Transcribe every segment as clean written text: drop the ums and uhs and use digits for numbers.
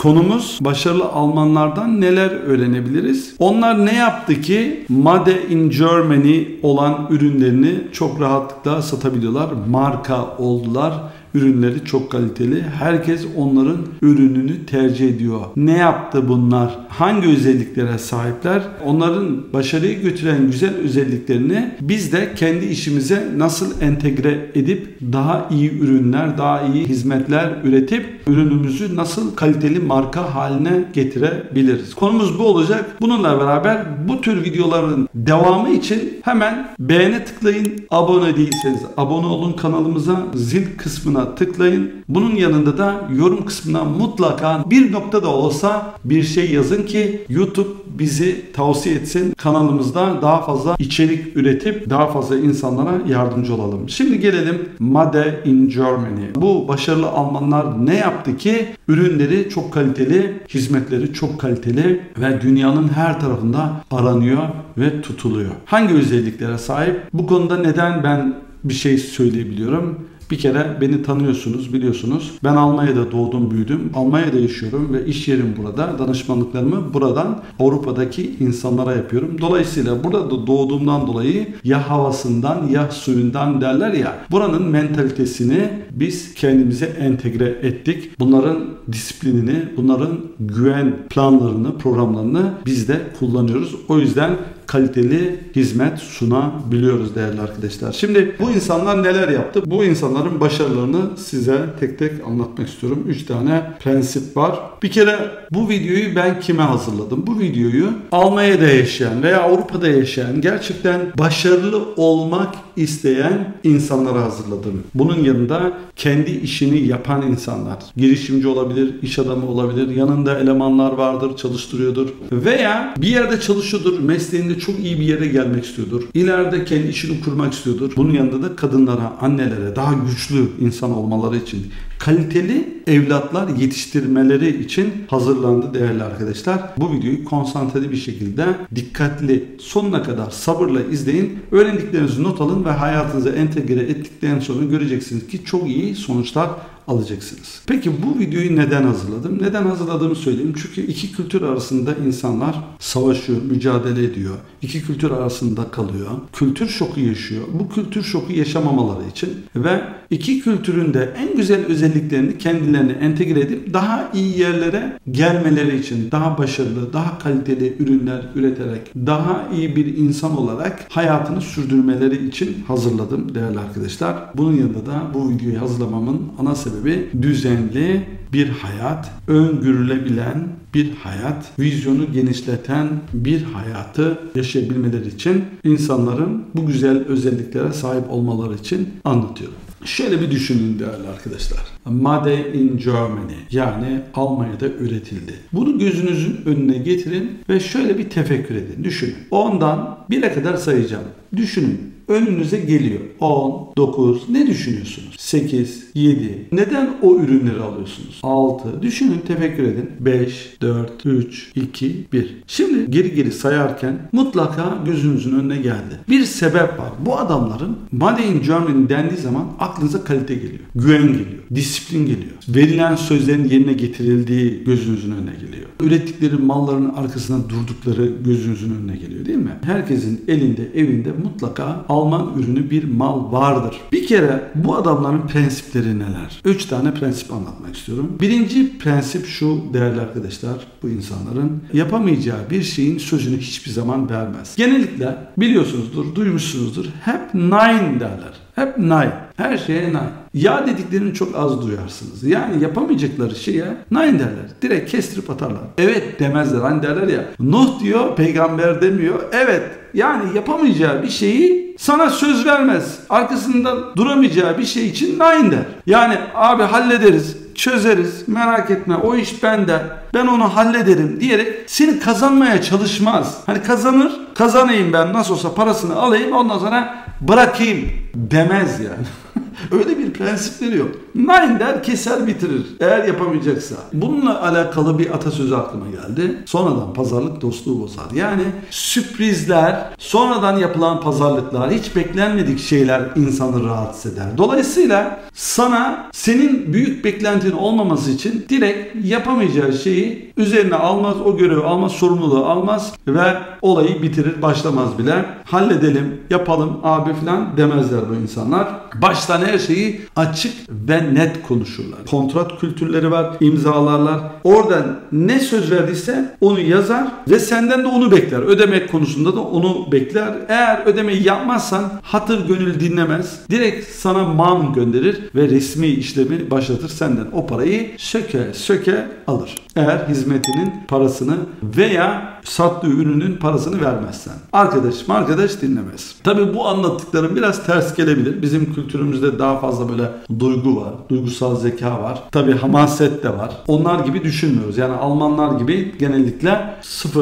Konumuz başarılı Almanlardan neler öğrenebiliriz? Onlar ne yaptı ki Made in Germany olan ürünlerini çok rahatlıkla satabiliyorlar. Marka oldular. Ürünleri çok kaliteli. Herkes onların ürününü tercih ediyor. Ne yaptı bunlar? Hangi özelliklere sahipler? Onların başarıyı götüren güzel özelliklerini biz de kendi işimize nasıl entegre edip daha iyi ürünler, daha iyi hizmetler üretip ürünümüzü nasıl kaliteli marka haline getirebiliriz? Konumuz bu olacak. Bununla beraber bu tür videoların devamı için hemen beğene tıklayın. Abone değilseniz abone olun kanalımıza. Zil kısmına tıklayın. Bunun yanında da yorum kısmına mutlaka bir nokta da olsa bir şey yazın ki YouTube bizi tavsiye etsin. Kanalımızda daha fazla içerik üretip daha fazla insanlara yardımcı olalım. Şimdi gelelim Made in Germany. Bu başarılı Almanlar ne yaptı ki ürünleri çok kaliteli, hizmetleri çok kaliteli ve dünyanın her tarafında aranıyor ve tutuluyor. Hangi özelliklere sahip? Bu konuda neden ben bir şey söyleyebiliyorum? Bir kere beni tanıyorsunuz, biliyorsunuz. Ben Almanya'da doğdum, büyüdüm. Almanya'da yaşıyorum ve iş yerim burada. Danışmanlıklarımı buradan Avrupa'daki insanlara yapıyorum. Dolayısıyla burada doğduğumdan dolayı ya havasından ya suyundan derler ya. Buranın mentalitesini biz kendimize entegre ettik. Bunların disiplinini, bunların güven planlarını, programlarını biz de kullanıyoruz. O yüzden kaliteli hizmet sunabiliyoruz değerli arkadaşlar. Şimdi bu insanlar neler yaptı? Bu insanların başarılarını size tek tek anlatmak istiyorum. 3 tane prensip var. Bir kere bu videoyu ben kime hazırladım? Bu videoyu Almanya'da yaşayan veya Avrupa'da yaşayan gerçekten başarılı olmak isteyen insanlara hazırladım. Bunun yanında kendi işini yapan insanlar, girişimci olabilir, iş adamı olabilir, yanında elemanlar vardır, çalıştırıyordur veya bir yerde çalışıyordur, mesleğinde çok iyi bir yere gelmek istiyordur. İleride kendi işini kurmak istiyordur. Bunun yanında da kadınlara, annelere, daha güçlü insan olmaları için, kaliteli evlatlar yetiştirmeleri için hazırlandı değerli arkadaşlar. Bu videoyu konsantreli bir şekilde dikkatli sonuna kadar sabırla izleyin. Öğrendiklerinizi not alın ve hayatınıza entegre ettikten sonra göreceksiniz ki çok iyi sonuçlar alacaksınız. Peki bu videoyu neden hazırladım? Neden hazırladığımı söyleyeyim. Çünkü iki kültür arasında insanlar savaşıyor, mücadele ediyor. İki kültür arasında kalıyor. Kültür şoku yaşıyor. Bu kültür şoku yaşamamaları için ve iki kültürün de en güzel özelliklerini kendilerine entegre edip daha iyi yerlere gelmeleri için daha başarılı, daha kaliteli ürünler üreterek daha iyi bir insan olarak hayatını sürdürmeleri için hazırladım değerli arkadaşlar. Bunun yanında da bu videoyu hazırlamamın ana sebebi düzenli bir hayat, öngörülebilen bir hayat, vizyonu genişleten bir hayatı yaşayabilmeleri için insanların bu güzel özelliklere sahip olmaları için anlatıyorum. Şöyle bir düşünün değerli arkadaşlar. Made in Germany, yani Almanya'da üretildi. Bunu gözünüzün önüne getirin ve şöyle bir tefekkür edin. Düşünün. 10'dan 1'e kadar sayacağım. Düşünün. Önünüze geliyor. 10, 9, ne düşünüyorsunuz? 8, 7. Neden o ürünleri alıyorsunuz? 6. Düşünün, tefekkür edin. 5, 4, 3, 2, 1. Şimdi geri sayarken mutlaka gözünüzün önüne geldi. Bir sebep var. Bu adamların Made in Germany dendiği zaman aklınıza kalite geliyor. Güven geliyor. Disiplin geliyor. Verilen sözlerin yerine getirildiği gözünüzün önüne geliyor. Ürettikleri malların arkasında durdukları gözünüzün önüne geliyor, değil mi? Herkesin elinde, evinde mutlaka Alman ürünü bir mal vardır. Bir kere bu adamların prensipleri neler? 3 tane prensip anlatmak istiyorum. Birinci prensip şu değerli arkadaşlar, bu insanların yapamayacağı bir şeyin sözünü hiçbir zaman vermez. Genellikle biliyorsunuzdur, duymuşsunuzdur, hep nein derler. Hep nein. Her şeye nein. Ya dediklerini çok az duyarsınız. Yani yapamayacakları şeye nein derler. Direkt kestirip atarlar. Evet demezler. Hani derler ya, Nuh diyor, peygamber demiyor. Evet. Yani yapamayacağı bir şeyi sana söz vermez. Arkasında duramayacağı bir şey için nein der. Yani abi hallederiz, çözeriz, merak etme, o iş bende, ben onu hallederim diyerek seni kazanmaya çalışmaz. Hani kazanayım ben, nasıl olsa parasını alayım, ondan sonra bırakayım demez yani. Öyle bir prensipleri yok. Nein der, keser bitirir. Eğer yapamayacaksa. Bununla alakalı bir atasözü aklıma geldi. Sonradan pazarlık dostluğu bozar. Yani sürprizler, sonradan yapılan pazarlıklar, hiç beklenmedik şeyler insanı rahatsız eder. Dolayısıyla sana senin büyük beklentin olmaması için direkt yapamayacağı şeyi üzerine almaz, o görevi almaz, sorumluluğu almaz ve olayı bitirir, başlamaz bile. Halledelim, yapalım abi falan demezler bu insanlar. Baştan her şeyi açık ve net konuşurlar. Kontrat kültürleri var, imzalarlar. Oradan ne söz verdiyse onu yazar ve senden de onu bekler. Ödemek konusunda da onu bekler. Eğer ödemeyi yapmazsan hatır gönül dinlemez. Direkt sana mam gönderir ve resmi işlemi başlatır. Senden o parayı söke alır. Eğer hizmetinin parasını veya sattığı ürünün parasını vermezsen. Arkadaş dinlemez. Tabii bu anlattıklarım biraz ters gelebilir. Bizim kültürümüzde daha fazla böyle duygu var. Duygusal zeka var. Tabii hamaset de var. Onlar gibi düşünmüyoruz. Yani Almanlar gibi genellikle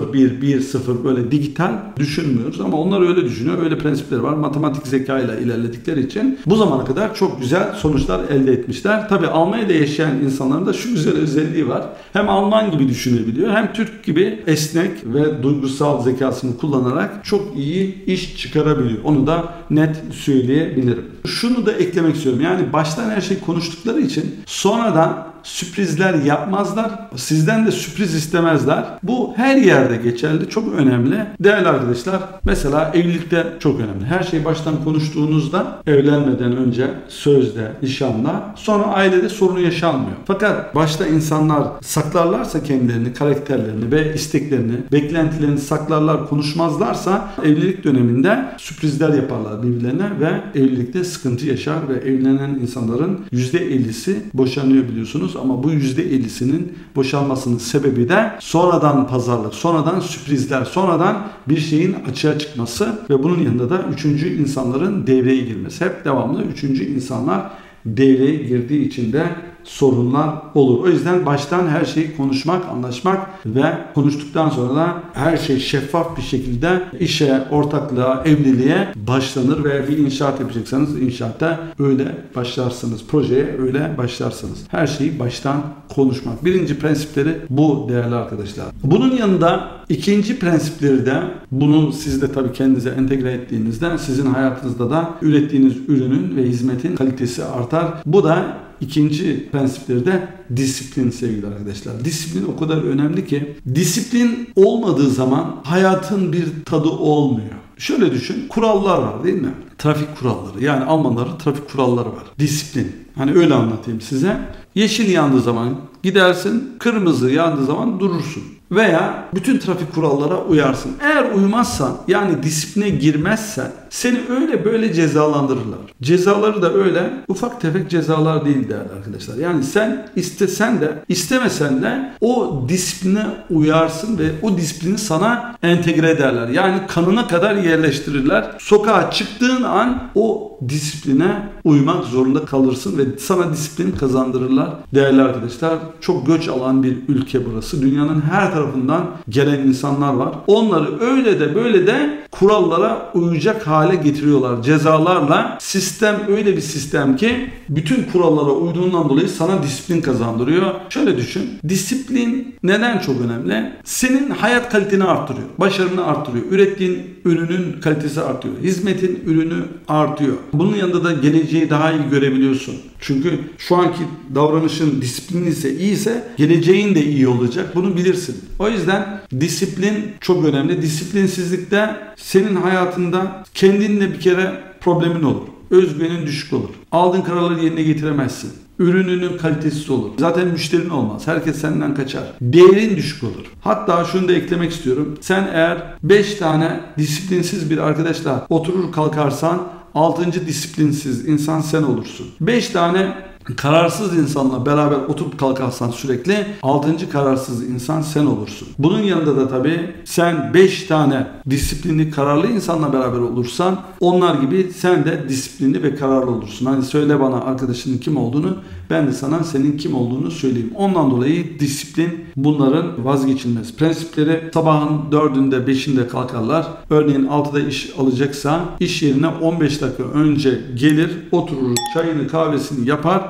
0-1-1-0 böyle dijital düşünmüyoruz. Ama onlar öyle düşünüyor. Öyle prensipleri var. Matematik zeka ile ilerledikleri için bu zamana kadar çok güzel sonuçlar elde etmişler. Tabii Almanya'da yaşayan insanların da şu güzel özelliği var. Hem Alman gibi düşünebiliyor hem Türk gibi esnek ve duygusal zekasını kullanarak çok iyi iş çıkarabiliyor. Onu da net söyleyebilirim. Şunu da eklemek istiyorum. Yani baştan her şey konuştukları için sonradan sürprizler yapmazlar. Sizden de sürpriz istemezler. Bu her yerde geçerli. Çok önemli. Değerli arkadaşlar, mesela evlilikte çok önemli. Her şeyi baştan konuştuğunuzda evlenmeden önce sözde, nişanda, sonra ailede sorun yaşanmıyor. Fakat başta insanlar saklarlarsa kendilerini, karakterlerini ve isteklerini, beklentilerini saklarlar, konuşmazlarsa evlilik döneminde sürprizler yaparlar birbirlerine ve evlilikte sıkıntı yaşar ve evlenen insanların %50'si boşanıyor biliyorsunuz. Ama bu %50'sinin boşanmasının sebebi de sonradan pazarlık, sonradan sürprizler, sonradan bir şeyin açığa çıkması ve bunun yanında da üçüncü insanların devreye girmesi. Hep devamlı üçüncü insanlar devreye girdiği için de sorunlar olur. O yüzden baştan her şeyi konuşmak, anlaşmak ve konuştuktan sonra da her şey şeffaf bir şekilde işe, ortaklığa, evliliğe başlanır ve bir inşaat yapacaksanız inşaatta öyle başlarsınız. Projeye öyle başlarsınız. Her şeyi baştan konuşmak. Birinci prensipleri bu değerli arkadaşlar. Bunun yanında ikinci prensipleri de bunu siz de tabii kendinize entegre ettiğinizde sizin hayatınızda da ürettiğiniz ürünün ve hizmetin kalitesi artar. Bu da İkinci prensipleri de disiplin sevgili arkadaşlar. Disiplin o kadar önemli ki disiplin olmadığı zaman hayatın bir tadı olmuyor. Şöyle düşün, kurallar var değil mi? Trafik kuralları. Yani Almanların trafik kuralları var. Disiplin. Hani öyle anlatayım size. Yeşil yandığı zaman gidersin, kırmızı yandığı zaman durursun. Veya bütün trafik kurallara uyarsın. Eğer uymazsan, yani disipline girmezsen seni öyle böyle cezalandırırlar. Cezaları da öyle ufak tefek cezalar değil değerli arkadaşlar. Yani sen istesen de istemesen de o disipline uyarsın ve o disiplini sana entegre ederler. Yani kanına kadar yerleştirirler. Sokağa çıktığın an o disipline uymak zorunda kalırsın ve sana disiplin kazandırırlar. Değerli arkadaşlar, çok göç alan bir ülke burası. Dünyanın her tarafından gelen insanlar var. Onları öyle de böyle de kurallara uyacak hale getiriyorlar. Cezalarla. Sistem öyle bir sistem ki bütün kurallara uyduğundan dolayı sana disiplin kazandırıyor. Şöyle düşün. Disiplin neden çok önemli? Senin hayat kaliteni arttırıyor. Başarını arttırıyor. Ürettiğin ürünün kalitesi artıyor. Hizmetin ürünü artıyor. Bunun yanında da geleceği daha iyi görebiliyorsun. Çünkü şu anki davranışın disiplini ise iyiyse geleceğin de iyi olacak. Bunu bilirsin. O yüzden disiplin çok önemli. Disiplinsizlikte senin hayatında kendinle bir kere problemin olur. Özgüvenin düşük olur. Aldığın kararları yerine getiremezsin. Ürününün kalitesiz olur. Zaten müşterin olmaz. Herkes senden kaçar. Değerin düşük olur. Hatta şunu da eklemek istiyorum. Sen eğer 5 tane disiplinsiz bir arkadaşla oturur kalkarsan 6. disiplinsiz insan sen olursun. 5 tane kararsız insanla beraber oturup kalkarsan sürekli 6. kararsız insan sen olursun. Bunun yanında da tabii sen 5 tane disiplinli kararlı insanla beraber olursan onlar gibi sen de disiplinli ve kararlı olursun. Hani söyle bana arkadaşının kim olduğunu, ben de sana senin kim olduğunu söyleyeyim. Ondan dolayı disiplin bunların vazgeçilmez prensipleri. Sabahın 4'ünde 5'inde kalkarlar. Örneğin 6'da iş alacaksa iş yerine 15 dakika önce gelir, oturur, çayını kahvesini yapar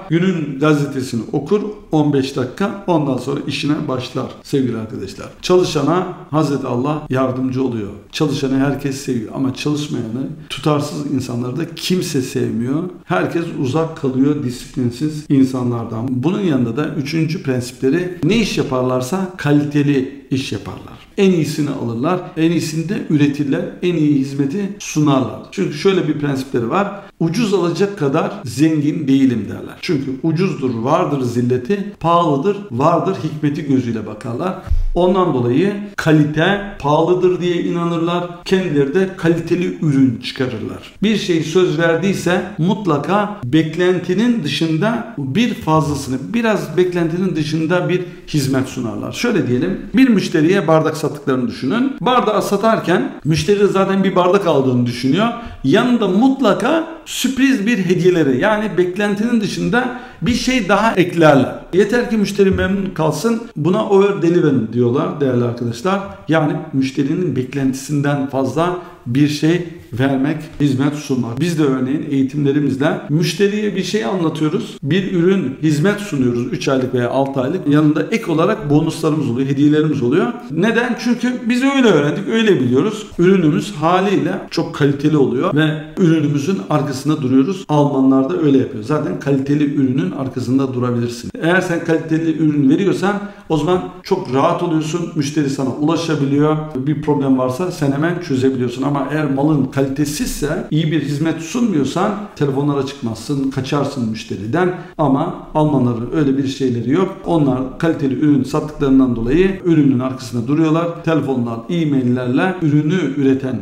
günün gazetesini okur 15 dakika, ondan sonra işine başlar sevgili arkadaşlar. Çalışana Hazreti Allah yardımcı oluyor. Çalışanı herkes seviyor ama çalışmayanı, tutarsız insanları da kimse sevmiyor. Herkes uzak kalıyor disiplinsiz insanlardan. Bunun yanında da 3. prensipleri, ne iş yaparlarsa kaliteli iş yaparlar. En iyisini alırlar, en iyisini de üretirler, en iyi hizmeti sunarlar. Çünkü şöyle bir prensipleri var. Ucuz alacak kadar zengin değilim derler. Çünkü ucuzdur, vardır zilleti, pahalıdır, vardır hikmeti gözüyle bakarlar. Ondan dolayı kalite pahalıdır diye inanırlar. Kendileri de kaliteli ürün çıkarırlar. Bir şey söz verdiyse mutlaka beklentinin dışında bir fazlasını, biraz beklentinin dışında bir hizmet sunarlar. Şöyle diyelim, bir müşteriye bardak sattıklarını düşünün. Bardağı satarken müşteri zaten bir bardak aldığını düşünüyor. Yanında mutlaka sürpriz bir hediyeleri, yani beklentinin dışında bir şey daha eklerler. Yeter ki müşteri memnun kalsın, buna over delivery diyorlar değerli arkadaşlar. Yani müşterinin beklentisinden fazla bir şey vermek, hizmet sunmak. Biz de örneğin eğitimlerimizle müşteriye bir şey anlatıyoruz. Bir ürün, hizmet sunuyoruz 3 aylık veya 6 aylık. Yanında ek olarak bonuslarımız oluyor, hediyelerimiz oluyor. Neden? Çünkü biz öyle öğrendik, öyle biliyoruz. Ürünümüz haliyle çok kaliteli oluyor ve ürünümüzün arkasında duruyoruz. Almanlar da öyle yapıyor. Zaten kaliteli ürünün arkasında durabilirsin. Eğer sen kaliteli ürün veriyorsan o zaman çok rahat oluyorsun. Müşteri sana ulaşabiliyor. Bir problem varsa sen hemen çözebiliyorsun. Ama eğer malın kalitesizse, iyi bir hizmet sunmuyorsan telefonlara çıkmazsın, kaçarsın müşteriden. Ama Almanların öyle bir şeyleri yok. Onlar kaliteli ürün sattıklarından dolayı ürünün arkasında duruyorlar. Telefonlar, e-maillerle ürünü üreten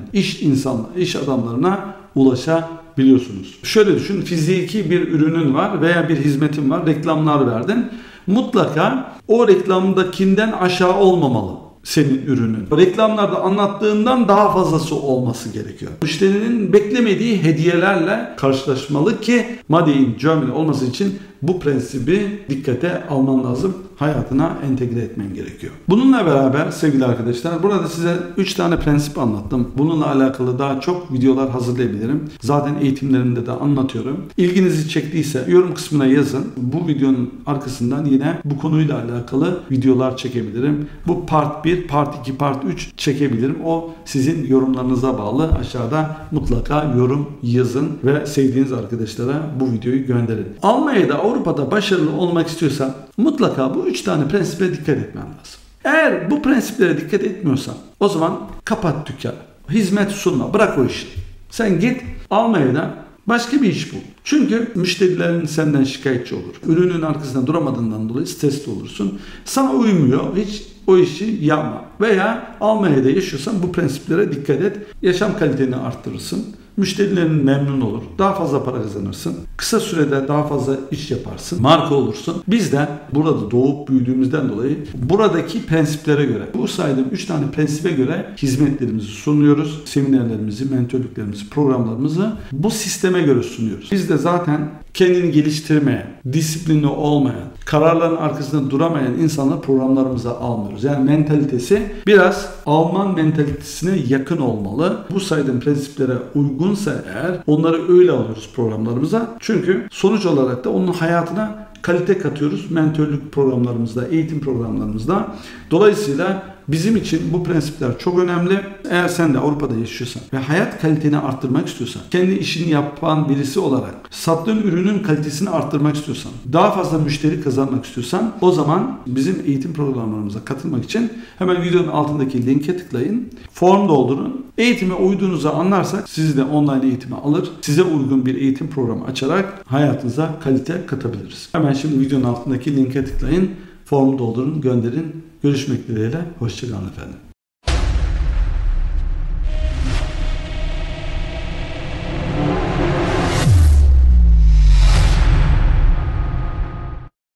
iş adamlarına ulaşabiliyorsunuz. Şöyle düşün, fiziki bir ürünün var veya bir hizmetin var, reklamlar verdin. Mutlaka o reklamdakinden aşağı olmamalı senin ürünün. Reklamlarda anlattığından daha fazlası olması gerekiyor. Müşterinin beklemediği hediyelerle karşılaşmalı ki Made in Germany olması için bu prensibi dikkate alman lazım. Hayatına entegre etmen gerekiyor. Bununla beraber sevgili arkadaşlar, burada size 3 tane prensip anlattım. Bununla alakalı daha çok videolar hazırlayabilirim. Zaten eğitimlerimde de anlatıyorum. İlginizi çektiyse yorum kısmına yazın. Bu videonun arkasından yine bu konuyla alakalı videolar çekebilirim. Bu part 1, part 2, part 3 çekebilirim. O sizin yorumlarınıza bağlı. Aşağıda mutlaka yorum yazın ve sevdiğiniz arkadaşlara bu videoyu gönderin. Almanya'da, Avrupa'da başarılı olmak istiyorsan mutlaka bu 3 tane prensibe dikkat etmen lazım. Eğer bu prensiplere dikkat etmiyorsan o zaman kapat dükkanı. Hizmet sunma. Bırak o işi. Sen git Almanya'da başka bir iş bul. Çünkü müşterilerin senden şikayetçi olur. Ürünün arkasında duramadığından dolayı stresli olursun. Sana uymuyor. Hiç o işi yapma. Veya Almanya'da yaşıyorsan bu prensiplere dikkat et. Yaşam kaliteni arttırırsın. Müşterilerin memnun olur. Daha fazla para kazanırsın. Kısa sürede daha fazla iş yaparsın. Marka olursun. Biz de burada doğup büyüdüğümüzden dolayı buradaki prensiplere göre, bu saydığım 3 tane prensibe göre hizmetlerimizi sunuyoruz. Seminerlerimizi, mentörlüklerimizi, programlarımızı bu sisteme göre sunuyoruz. Biz de zaten kendini geliştirmeyen, disiplinli olmayan, kararların arkasında duramayan insanları programlarımıza almıyoruz. Yani mentalitesi biraz Alman mentalitesine yakın olmalı. Bu saydığım prensiplere uygunsa eğer onları öyle alıyoruz programlarımıza. Çünkü sonuç olarak da onun hayatına kalite katıyoruz mentörlük programlarımızda, eğitim programlarımızda. Dolayısıyla bizim için bu prensipler çok önemli. Eğer sen de Avrupa'da yaşıyorsan ve hayat kaliteni arttırmak istiyorsan, kendi işini yapan birisi olarak sattığın ürünün kalitesini arttırmak istiyorsan, daha fazla müşteri kazanmak istiyorsan o zaman bizim eğitim programlarımıza katılmak için hemen videonun altındaki linke tıklayın. Form doldurun. Eğitime uyduğunuzu anlarsak sizi de online eğitime alır. Size uygun bir eğitim programı açarak hayatınıza kalite katabiliriz. Hemen şimdi videonun altındaki linke tıklayın. Formu doldurun, gönderin. Görüşmek dileğiyle. Hoşçakalın efendim.